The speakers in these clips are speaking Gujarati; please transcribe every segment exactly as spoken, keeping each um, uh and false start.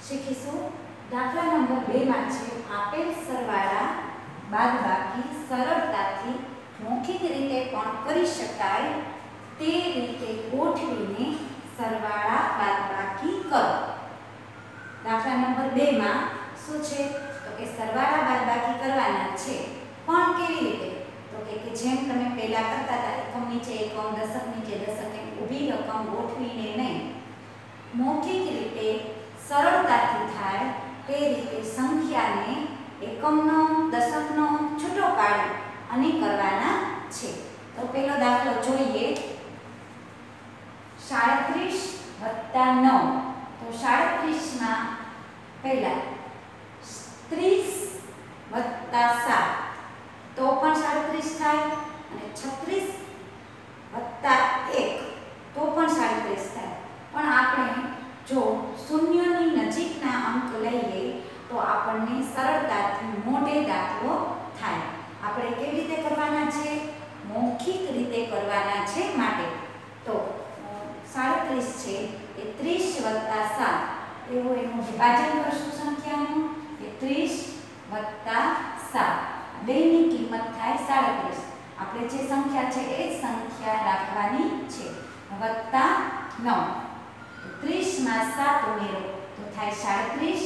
શીખીશું દાખલા નંબર બે માં છે આપેલ સરવાળા બાદબાકી સરળતાથી મૌખિક રીતે પણ કરી શકાય તે રીતે ગોઠવીને સરવાળા બાદબાકી કરો। દાખલા નંબર બે માં શું છે તો કે સરવાળા બાદબાકી કરવાના છે પણ કેવી રીતે તો કે કે જેમ તમે પહેલા કરતા હતા એકમ નીચે એકમ દશક નીચે દશક એમ ઊભી રકમ ગોઠવીને નહીં મૌખિક રીતે સરળતાથી થાય તે રીતે સંખ્યાને એકમનો દશકનો છૂટો પાડી અને કરવાના છે। તો પહેલો દાખલો જોઈએ સાડત્રીસ વત્તા નવ તો સાડત્રીસ માં પહેલા ત્રીસ વત્તા સાત તો પણ સાડત્રીસ થાય અને છત્રીસ વત્તા એક તો પણ સાડત્રીસ થાય પણ આપણે જો શૂન્યની નજીકના અંક લઈએ તો આપણને સરળતાથી મોઢે દાખલો થાય। આપણે કેવી રીતે કરવાના છે મૌખિક રીતે કરવાના છે માટે તો સાડત્રીસ છે એ ત્રીસ વત્તા સાત એવું એનું વિભાજન કરશું સંખ્યાનું એ ત્રીસ વત્તા સાત બેની કિંમત થાય સાડત્રીસ। આપણે જે સંખ્યા છે એ જ સંખ્યા રાખવાની છે વત્તા નવ ત્રીસ માં સાત ઉમેરો તો થાય સાડત્રીસ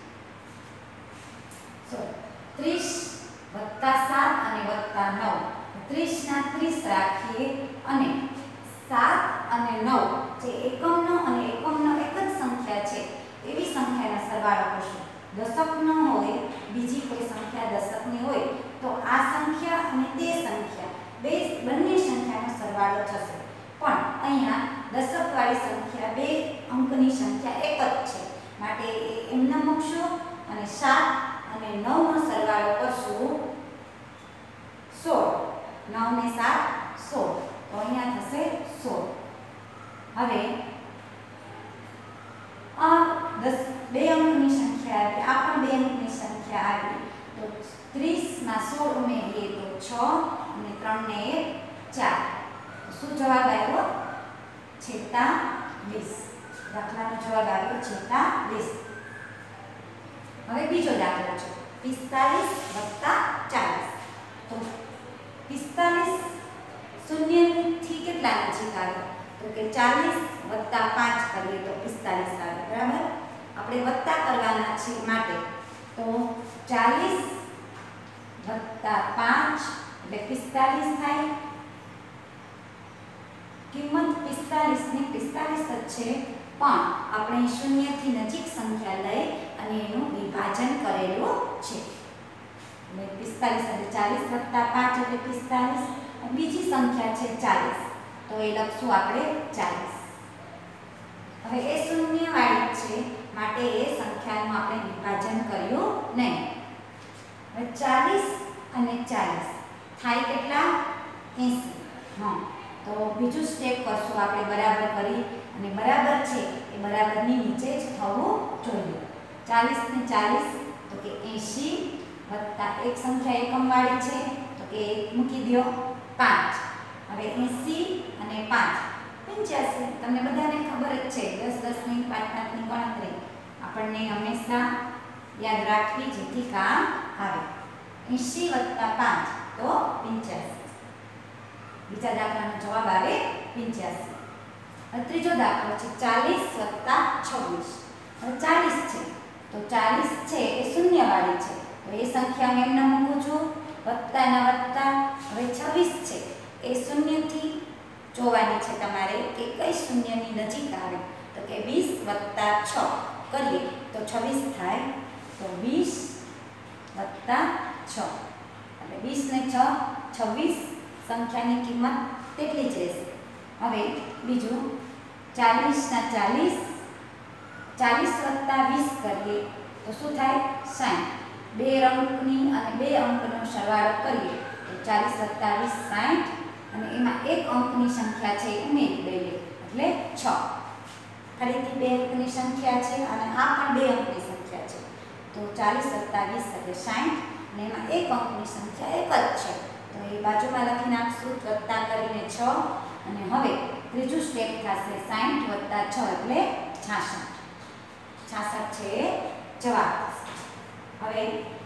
સોરી ત્રીસ વત્તા સાત અને વત્તા નવ ત્રીસ ના ત્રીસ રાખીએ અને સાત અને નવ જે એકમનો અને એકમનો એક જ સંખ્યા છે એવી સંખ્યાનો સરવાળો કરશું। દશક ન હોય બીજી કોઈ સંખ્યા દશકની હોય તો આ સંખ્યા અને તે સંખ્યા બે બંને સંખ્યાનો સરવાળો થશે પણ અહીંયા દશકવાળી સંખ્યા બે અંકની સંખ્યા એક જ છે માટે એમને મૂકશું અને સાત અને નવ નો સરવાળો કરશું સોળ નવ ને સાત સોળ તો અહીંયા થશે સોળ। હવે આ દસ બે અંકની સંખ્યા આવી આ પણ બે અંકની સંખ્યા આવી તો ત્રીસ માં સોળ ઉમેરીએ તો છ અને ત્રણ ને એક ચાર શું જવાબ આવ્યો છેતાલીસ। દાખલાનો જવાબ આવ્યો છેતાલીસ। હવે બીજો દાખલો છે પિસ્તાલીસ વત્તા ચાલીસ તો પિસ્તાલીસ શૂન્ય થી કેટલા નજીક આવે તો કે ચાલીસ વત્તા પાંચ કરીએ તો પિસ્તાલીસ આવે બરાબર। આપણે વત્તા કરવાના છે માટે તો ચાલીસ વત્તા પાંચ એટલે પિસ્તાલીસ થાય। કિંમત પિસ્તાલીસ ની પિસ્તાલીસ જ છે પણ આપણે શૂન્ય થી નજીક સંખ્યા લઈ અને એનું વિભાજન કરેલું છે એટલે પિસ્તાલીસ એટલે ચાલીસ વત્તા પાંચ એટલે પિસ્તાલીસ બીજી સંખ્યા છે ચાલીસ તો એ લખશું આપણે ચાલીસ। હવે એ શૂન્ય વાળી છે માટે એ સંખ્યાનું આપણે વિભાજન કર્યું નહીં। હવે ચાલીસ અને ચાલીસ થાય કેટલા એંસી। હા તો બીજું સ્ટેપ કરશું આપણે બરાબર કરી અને બરાબર છે એ બરાબરની નીચે જ થવું જોઈએ। ચાલીસ ને ચાલીસ તો કે એંસી વત્તા એક સંખ્યા એકમ વાળી છે તો કે એક મૂકી દો પાંચ। હવે એંસી અને પાંચ પંચ્યાસી તમને બધાને ખબર જ છે દસ દસ ની પાંચ પાંચ ની ગણતરી આપણને હંમેશા યાદ રાખવી જેથી કામ આવે। એંસી વત્તા પાંચ તો પંચ્યાસી। બીજા દાખલાનો જવાબ આવે પંચ્યાસી। ત્રીજો દાખલો છે ચાલીસ વત્તા છવ્વીસ હવે ચાલીસ છે તો ચાલીસ છે એ શૂન્ય વાળી છે તો એ સંખ્યા હું એમને મૂકું છું વત્તા ના વત્તા। હવે છવ્વીસ છે એ શૂન્યથી જોવાની છે તમારે કે કઈ શૂન્યની નજીક આવે તો કે વીસ વત્તા છ કરીએ તો છવ્વીસ થાય તો વીસ વત્તા છ એટલે વીસ ને છ છવ્વીસ સંખ્યાની કિંમત તેટલી જ રહેશે। હવે બીજું ચાલીસ ના ચાલીસ ચાલીસ વત્તા વીસ કરીએ તો શું થાય સાઠ બે અંકની અને બે અંકનો સરવાળો કરીએ તો ચાલીસ વત્તા વીસ સાઠ અને એમાં એક અંકની સંખ્યા છે એ ઉમેરી દઈએ એટલે છ। ફરીથી બે અંકની સંખ્યા છે અને આ પણ બે અંકની સંખ્યા છે તો ચાલીસ વત્તા વીસ એટલે સાઠ અને એમાં એક અંકની સંખ્યા એક જ છે તો એ બાજુમાં લખી નાખશું વત્તા કરીને છ અને હવે ત્રીજું સ્ટેપ થશે સાઠ વત્તા છ એટલે છાસઠ। છાસઠ છે જવાબ. હવે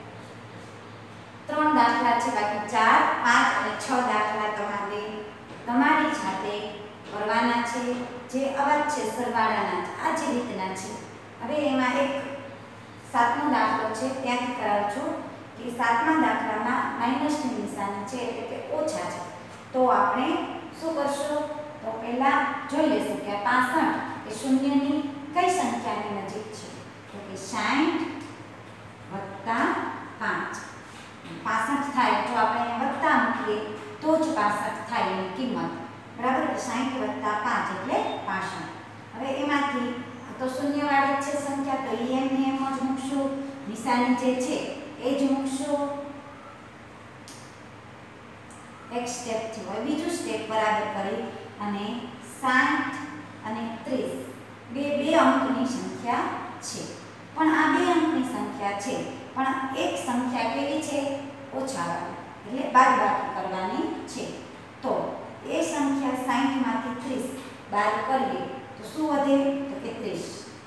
ત્રણ દાખલા છે બાકી ચાર, પાંચ અને છ દાખલા તમારે તમારી જાતે કરવાના છે. જે અવાજ છે સરવાળાના આ જે રીતના છે. હવે એમાં એક સાતમો દાખલો છે ત્યાંથી કરાવું છું કે સાતમા દાખલામાં માઇનસની નિશાની છે એટલે કે ઓછા છે. તો આપણે શું કરશું? તો પહેલા જોઈ લેશું કે પાસઠ એ શૂન્યની કઈ સંખ્યાની નજીક છે? તો કે સાઠ વત્તા પાંચ. પાસઠ થાય તો આપણે વત્તા મૂકીએ તો જ પાસઠ થાય એની કિંમત. બરાબર? સાઠ વત્તા પાંચ એટલે પાસઠ. હવે એમાંથી તો શૂન્યવાળી છે સંખ્યા તો એમને એમ જ મૂકશું. નિશાની જે છે એ જ મૂકશું. એક સ્ટેપ થી હોય બીજું સ્ટેપ બરાબર કરી અને સાઠ અને ત્રીસ બે બે અંકની સંખ્યા છે. પણ આ બે અંકની સંખ્યા છે પણ એક સંખ્યા કેવી છે? ઓછાવાળી એટલે બાદબાકી કરવાની છે. તો એ સંખ્યા સાઠ માંથી ત્રીસ બાદ કરીએ તો શું વધે? તો કે ત્રીસ.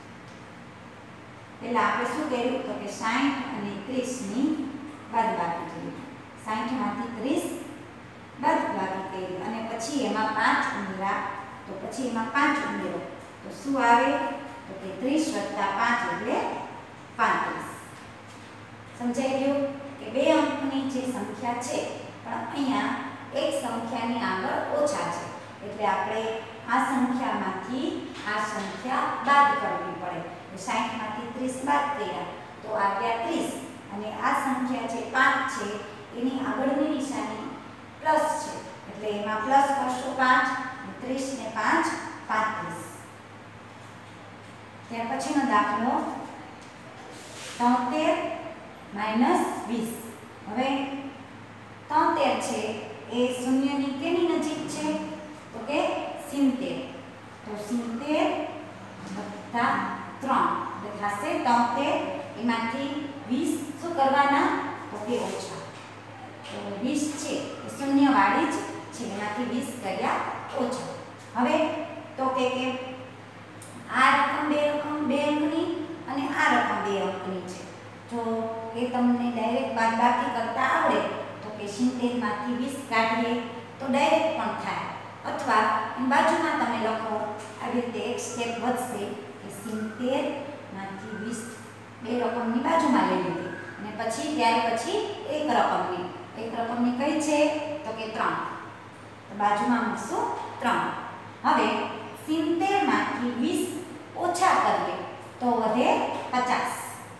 એટલે આપણે શું કર્યું? તો કે સાઠ અને ત્રીસ ની બાદબાકી કરી. સાઠ માંથી ત્રીસ બાદબાકી કરી અને પછી એમાં પાંચ ઉમેરા તો પછી એમાં પાંચ ઉમેરો તો શું આવે? તો કે ત્રીસ વત્તા પાંચ એટલે પાંત્રીસ. સમજાઈ ગયું કે બે અંકની જે સંખ્યા છે પણ અહીંયા એક સંખ્યાની આગળ ઓછા છે એટલે આપણે આ સંખ્યામાંથી આ સંખ્યા બાદ કરવી પડે. સાઠ માંથી ત્રીસ બાદ કર્યા તો આવ્યા ત્રીસ અને આ સંખ્યા છે પાંચ છે એની આગળની નિશાની પ્લસ છે એટલે એમાં પ્લસ કરશો પાંચ અને ત્રીસ ને પાંચ પાંત્રીસ. ત્યાર પછીનો દાખલો તોતેર માઇનસ વીસ. હવે તોતેર છે એ શૂન્યની કેની નજીક છે? તો કે સિત્તેર. તો સિત્તેર વત્તા ત્રણ એટલે થશે તોતેર. એમાંથી વીસ શું કરવાના? તો કે ઓછા. તો વીસ છે એ શૂન્યવાળી જ છે એમાંથી વીસ કર્યા ઓછા. હવે તો કે કે આ રકમ બે રકમ બે અંકની અને આ રકમ બે અંકની છે. જો એ તમને ડાયરેક્ટ બાદબાકી કરતા આવડે તો કે સિત્તેર માંથી વીસ કાઢીએ તો ડાયરેક્ટ પણ થાય અથવા એની બાજુમાં તમે લખો આવી રીતે એક સ્ટેપ વધશે કે સિત્તેર માંથી વીસ બે રકમની બાજુમાં લઈ લીધી અને પછી ત્યાર પછી એક રકમની એક રકમની કઈ છે? તો કે ત્રણ. તો બાજુમાં મૂકશું ત્રણ. હવે સિત્તેર માંથી વીસ ઓછા કરીએ તો વધે પચાસ.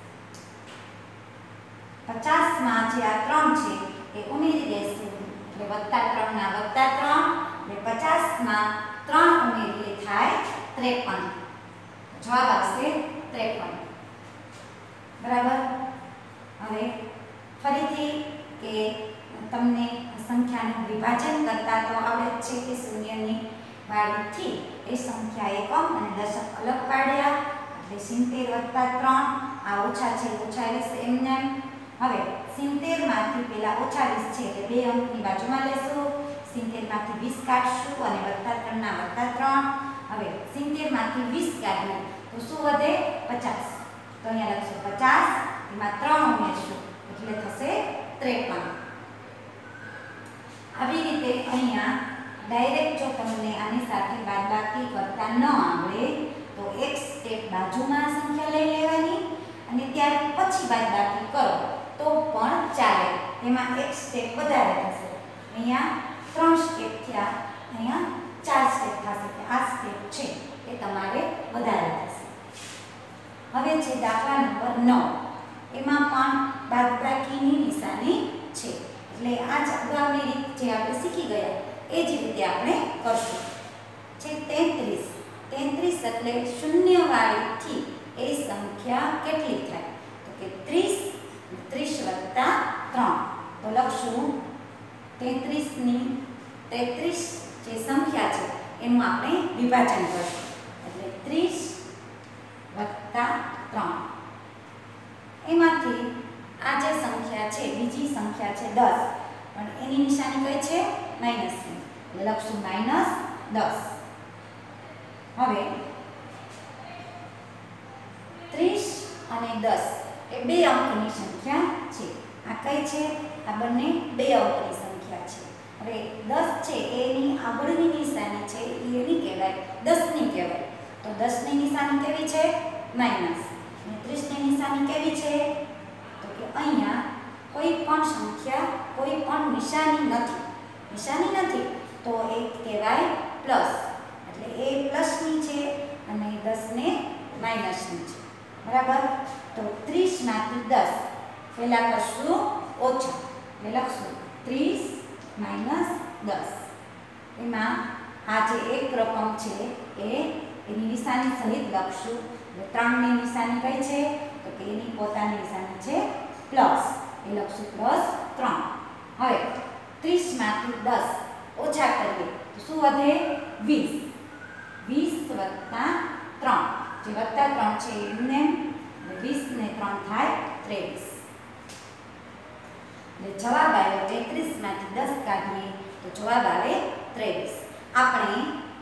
પચાસ માં જે આ ત્રણ છે એ ઉમેરી દેશું એટલે વત્તા ત્રણ ના વત્તા ત્રણ એટલે પચાસ માં ત્રણ ઉમેરીએ થાય ત્રેપન. જવાબ આવશે ત્રેપન. બરાબર? હવે ફરીથી કે તમને સંખ્યાનું વિભાજન કરતા તો આવડે જ છે કે શૂન્યની વાળીથી એ સંખ્યા એકમ અને દશક અલગ પાડ્યા એટલે સિત્તેર વત્તા ત્રણ આ ઓછા છે ઓછા વીસ એમને. હવે સિત્તેર માંથી પેલા ઓછા વીસ છે એટલે બે અંકની બાજુમાં લેશું. સિત્તેર માંથી વીસ કાઢશું અને વત્તા ત્રણ ના વત્તા ત્રણ. હવે સિત્તેર માંથી વીસ કાઢીએ તો શું વધે? પચાસ. તો અહીંયા લખશું પચાસ એમાં ત્રણ ઉમેરશું એટલે થશે ત્રેપન. આવી રીતે અહીંયા ડાયરેક્ટ જો તમને આની સાથે બાદબાકી કરતા ન આવડે તો એક સ્ટેપ બાજુમાં સંખ્યા લઈ લેવાની અને ત્યાર પછી બાદબાકી કરો તો પણ ચાલે. એમાં એક સ્ટેપ વધારે થશે. અહીંયા ત્રણ સ્ટેપ થયા અહીંયા ચાર સ્ટેપ થશે કે આ સ્ટેપ છે એ તમારે વધારે થશે. હવે છે દાખલા નંબર નવ. એમાં પણ બાદબાકીની નિશાની છે એટલે આ જ અગાઉની રીત જે આપણે શીખી ગયા એ જ રીતે આપણે કરશું. છે તેત્રીસ. તેત્રીસ એટલે શૂન્યવાળીથી એ સંખ્યા કેટલી થાય? તો કે ત્રીસ ત્રીસ વત્તા ત્રણ. તો લખશું તેત્રીસ ની તેત્રીસ જે સંખ્યા છે એનું આપણે વિભાજન કરશું એટલે ત્રીસ વત્તા ત્રણ. એમાંથી આ જે સંખ્યા છે બીજી સંખ્યા છે દસ પણ એની નિશાની કઈ છે? માઇનસની એટલે લખશું માઇનસ દસ. હવે ત્રીસ અને દસ એ બે અંકની સંખ્યા છે. આ કઈ છે? આ બંને બે અંકની સંખ્યા છે. હવે દસ છે એની આગળની નિશાની છે એ એની કહેવાય દસની કહેવાય. તો દસની નિશાની કેવી છે? માઇનસ. અને ત્રીસની નિશાની કેવી છે? તો કે અહીંયા કોઈ પણ સંખ્યા કોઈ પણ નિશાની નથી. નિશાની નથી તો એ કહેવાય પ્લસ. એટલે એ પ્લસની છે અને દસ ને માઇનસની છે. બરાબર. તો ત્રીસ માંથી દસ પહેલા કરશું ઓછા એટલે લખશું ત્રીસ માઇનસ દસ. એમાં આ જે એક રકમ છે એ એની નિશાની સહિત લખશું. ત્રણની નિશાની કઈ છે? તો કે એની પોતાની નિશાની છે પ્લસ. એ લખશું પ્લસ ત્રણ. હવે ત્રીસ માંથી દસ ઓછા કરીએ તો શું વધે? વીસ. વીસ વત્તા ત્રણ, જે વત્તા ત્રણ છે એમને વીસ ને ત્રણ થાય ત્રેવીસ. એટલે જવાબ આવ્યો તેત્રીસ માંથી દસ કાઢીએ તો જવાબ આવે ત્રેવીસ. આપણે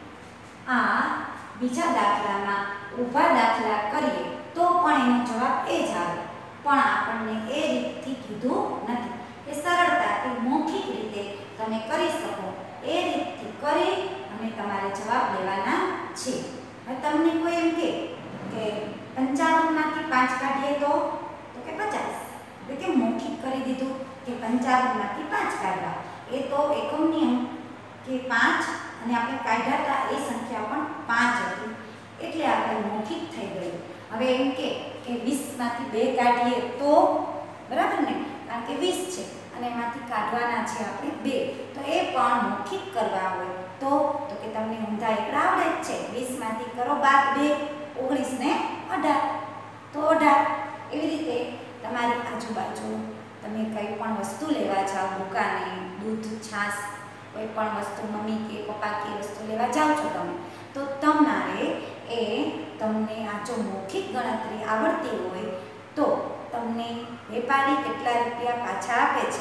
આ બીજા દાખલામાં ઊભા દાખલા કરીએ તો પણ એનો જવાબ એ જ આવે, પણ આપણને એ રીતથી કીધું નથી. એ સરળતાથી મૌખિક રીતે તમે કરી શકો એ રીતથી કરી અને તમારે જવાબ લેવાના છે. હવે તમને કોઈ એમ કહે કે પંચાવન માંથી પાંચ કાઢીએ તો તો કે પચાસ. એટલે કે મૌખિક કરી દીધું કે પંચાવન માંથી પાંચ કાઢવા. એ તો એકમની અંક કે પાંચ અને આપણે કાઢ્યા હતા એ સંખ્યા પણ પાંચ હતી એટલે આપણે મૌખિક થઈ ગયું. હવે એમ કે કે વીસ માંથી બે કાઢીએ તો બરાબર ને, કારણ કે વીસ છે અને એમાંથી કાઢવાના છે આપણે બે, તો એ પણ મૌખિક કરવા હોય તો તો કે તમને ઊંધા એકડા આવડે જ છે. વીસ માંથી કરો બાદ બે, ઓગણીસ ને અઢાર તો અઢાર. એવી રીતે તમારી આજુબાજુ તમે કંઈ પણ વસ્તુ લેવા જાઓ દુકાને, દૂધ, છાશ, કોઈ પણ વસ્તુ મમ્મી કે પપ્પા કે વસ્તુ લેવા જાઓ છો તમે, તો તમારે એ તમને આ જો મૌખિક ગણતરી આવડતી હોય તો તમને વેપારી કેટલા રૂપિયા પાછા આપે છે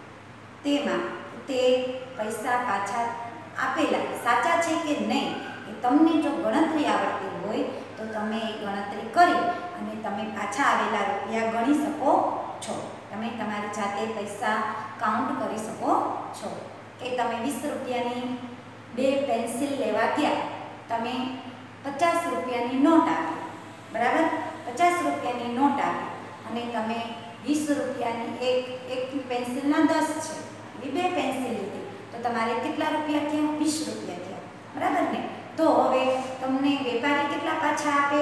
તેમાં તે પૈસા પાછા આપેલા સાચા છે કે નહીં એ તમને જો ગણતરી આવડતી હોય તો તમે એ ગણતરી કરી અને તમે પાછા આવેલા રૂપિયા ગણી શકો છો. તમે તમારી જાતે પૈસા કાઉન્ટ કરી શકો છો. કે તમે વીસ રૂપિયાની બે પેન્સિલ લેવા ગયા, તમે પચાસ રૂપિયાની નોટ આપી, બરાબર, પચાસ રૂપિયાની નોટ આપી અને તમે વીસ રૂપિયાની એક એક પેન્સિલના દસ છે એ બે પેન્સિલ લીધી તો તમારે કેટલા રૂપિયા થયા? વીસ રૂપિયા થયા, બરાબર ને. તો હવે તમને વેપારી કેટલા પાછા આપે?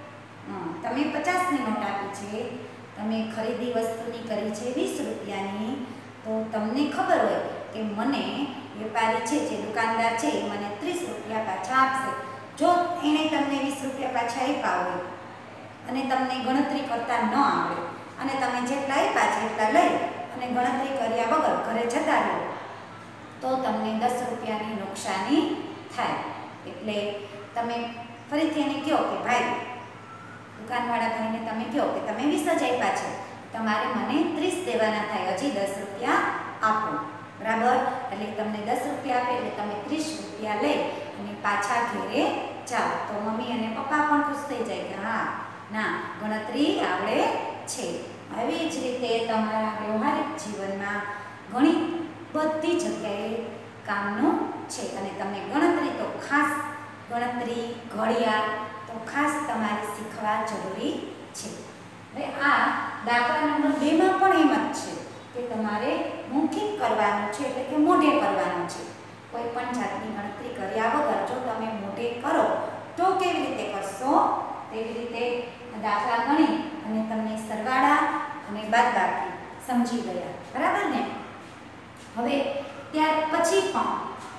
તમે પચાસની નોટ આપી છે, તમે ખરીદી વસ્તુની કરી છે વીસ રૂપિયાની, તો તમને ખબર હોય કે મને વેપારી છે જે દુકાનદાર છે એ મને ત્રીસ રૂપિયા પાછા આપશે. જો એણે તમને વીસ રૂપિયા પાછા આપ્યા હોય અને તમને ગણતરી કરતા ન આવડે અને તમે જેટલા આપ્યા છે એટલા લઈ અને ગણતરી કર્યા વગર ઘરે જતા રહો તો તમને દસ રૂપિયાની નુકસાની થાય. એટલે તમે ફરીથી એને કહો કે ભાઈ, દુકાનવાળા ભાઈને તમે કહો કે તમે વીસ જ આપ્યા છે, તમારે મને ત્રીસ દેવાના થાય, હજી દસ રૂપિયા આપો, બરાબર. એટલે તમને દસ રૂપિયા આપે એટલે તમે ત્રીસ રૂપિયા લઈ અને પાછા ઘરે જાઓ તો મમ્મી અને પપ્પા પણ ખુશ થઈ જાય કે હા ના ગણતરી આવડે છે. આવી જ રીતે તમારા વ્યવહારિક જીવનમાં ઘણી બધી જગ્યાએ કામનું છે અને તમને ગણતરી તો ખાસ ગણતરી ઘડિયાળ તો ખાસ તમારે શીખવા જરૂરી છે. હવે આ દાખલા નંબર બે માં પણ એમ જ છે કે તમારે મૌખિક કરવાનું છે, એટલે કે મોઢે કરવાનું છે. કોઈ પણ જાતની ગણતરી કર્યા વગર જો તમે મોઢે કરો તો કેવી રીતે કરશો તેવી રીતે દાખલા ગણી અને તમને સરવાળા અને બાદબાકી સમજી ગયા, બરાબર ને. હવે ત્યાર પછી પણ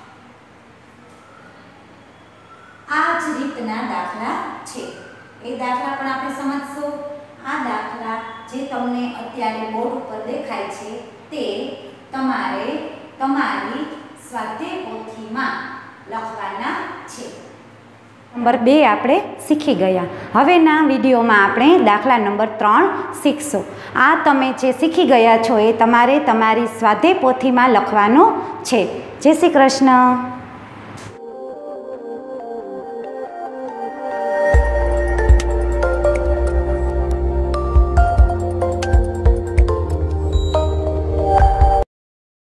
આ જ રીતના દાખલા છે, એ દાખલા પણ આપણે સમજશું. આ દાખલા જે તમને અત્યારે બોર્ડ ઉપર દેખાય છે તે તમારે તમારી સ્વાધ્યાય પોથીમાં લખવાના છે. નંબર બે આપણે શીખી ગયા. હવેના વિડીયોમાં આપણે દાખલા નંબર ત્રણ શીખશું. આ તમે જે શીખી ગયા છો એ તમારે તમારી સ્વાધ્યાય પોથીમાં લખવાનું છે. જય શ્રી કૃષ્ણ.